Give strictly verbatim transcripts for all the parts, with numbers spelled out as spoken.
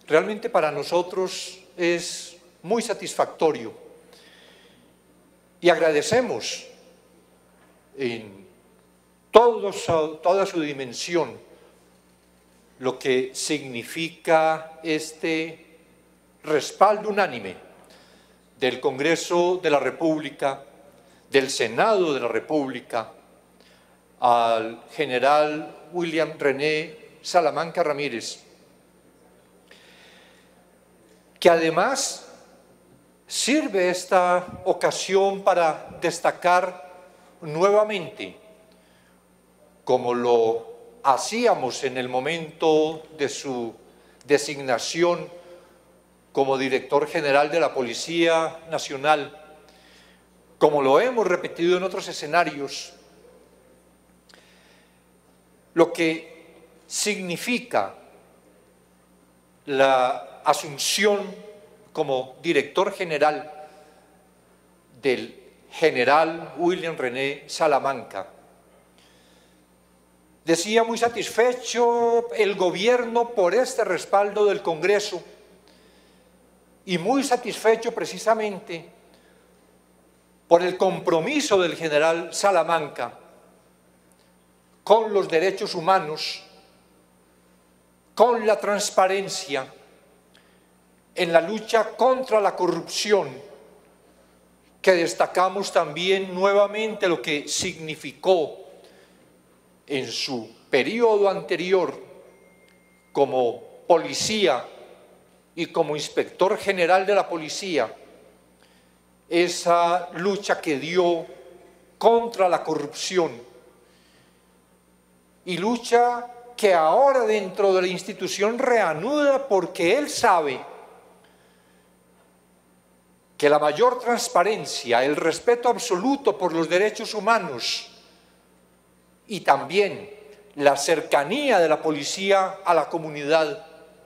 realmente para nosotros es muy satisfactorio y agradecemos en todo su, toda su dimensión lo que significa este respaldo unánime del Congreso de la República, del Senado de la República, al general William René Salamanca Ramírez, que además sirve esta ocasión para destacar nuevamente, como lo hacíamos en el momento de su designación como director general de la Policía Nacional, como lo hemos repetido en otros escenarios, lo que significa la asunción como director general del general William René Salamanca. Decía muy satisfecho el gobierno por este respaldo del Congreso y muy satisfecho precisamente por el compromiso del general Salamanca con los derechos humanos, con la transparencia, en la lucha contra la corrupción, que destacamos también nuevamente lo que significó en su periodo anterior como policía y como inspector general de la policía, esa lucha que dio contra la corrupción y lucha que ahora dentro de la institución reanuda porque él sabe que la mayor transparencia, el respeto absoluto por los derechos humanos y también la cercanía de la policía a la comunidad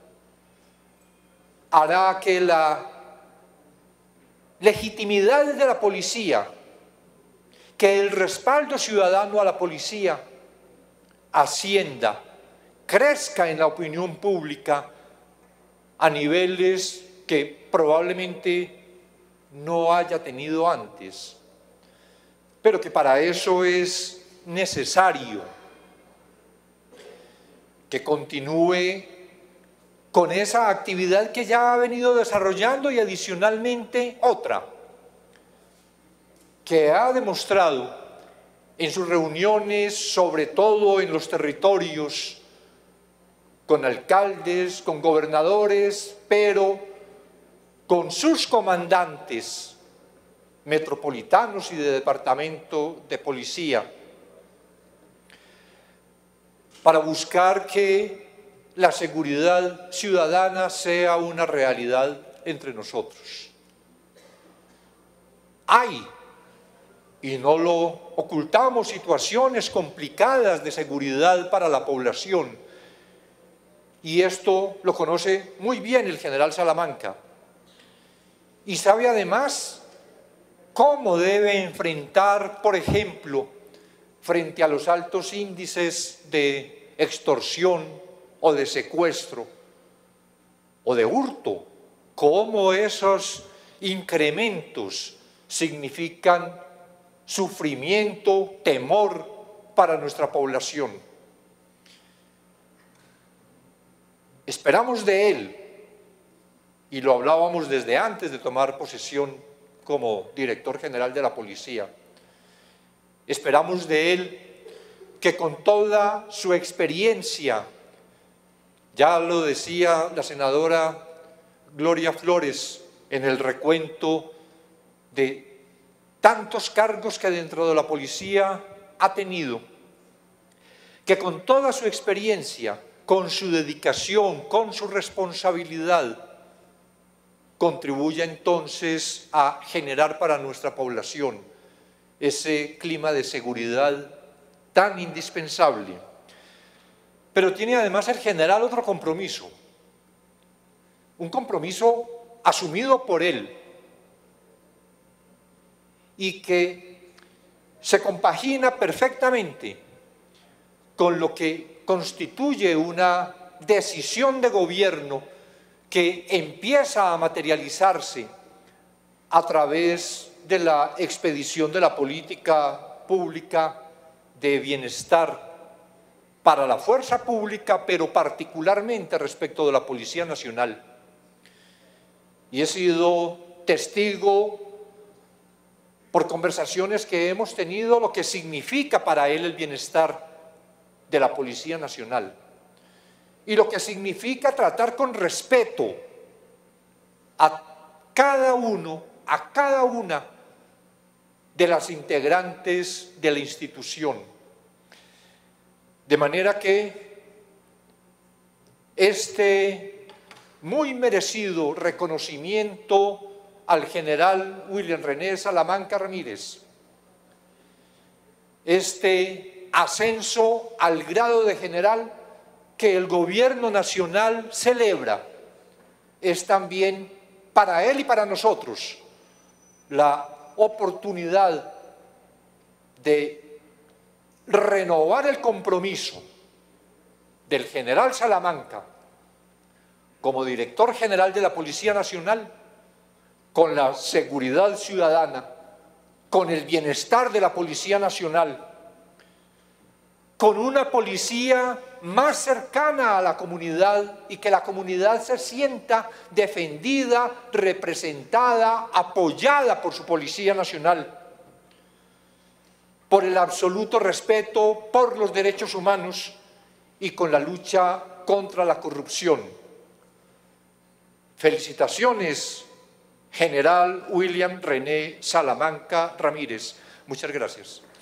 hará que la legitimidad de la policía, que el respaldo ciudadano a la policía ascienda, crezca en la opinión pública a niveles que probablemente no haya tenido antes, pero que para eso es necesario que continúe con esa actividad que ya ha venido desarrollando y adicionalmente otra, que ha demostrado en sus reuniones, sobre todo en los territorios, con alcaldes, con gobernadores, pero con sus comandantes metropolitanos y de departamento de policía, para buscar que la seguridad ciudadana sea una realidad entre nosotros. Hay, y no lo ocultamos, situaciones complicadas de seguridad para la población, y esto lo conoce muy bien el general Salamanca, y sabe además cómo debe enfrentar, por ejemplo, frente a los altos índices de extorsión o de secuestro o de hurto, cómo esos incrementos significan sufrimiento, temor para nuestra población. Esperamos de él, y lo hablábamos desde antes de tomar posesión como director general de la policía, esperamos de él que con toda su experiencia, ya lo decía la senadora Gloria Flores en el recuento de tantos cargos que dentro de la policía ha tenido, que con toda su experiencia, con su dedicación, con su responsabilidad, contribuya entonces a generar para nuestra población ese clima de seguridad tan indispensable. Pero tiene además el general otro compromiso, un compromiso asumido por él y que se compagina perfectamente con lo que constituye una decisión de gobierno que empieza a materializarse a través de la expedición de la política pública de bienestar para la fuerza pública, pero particularmente respecto de la Policía Nacional. Y he sido testigo por conversaciones que hemos tenido lo que significa para él el bienestar de la Policía Nacional y lo que significa tratar con respeto a cada uno, a cada una de las integrantes de la institución. De manera que este muy merecido reconocimiento al general William René Salamanca Ramírez, este ascenso al grado de general que el gobierno nacional celebra, es también para él y para nosotros la oportunidad de renovar el compromiso del general Salamanca como director general de la Policía Nacional con la seguridad ciudadana, con el bienestar de la Policía Nacional, con una policía más cercana a la comunidad y que la comunidad se sienta defendida, representada, apoyada por su Policía Nacional, por el absoluto respeto por los derechos humanos y con la lucha contra la corrupción. Felicitaciones, general William René Salamanca Ramírez. Muchas gracias.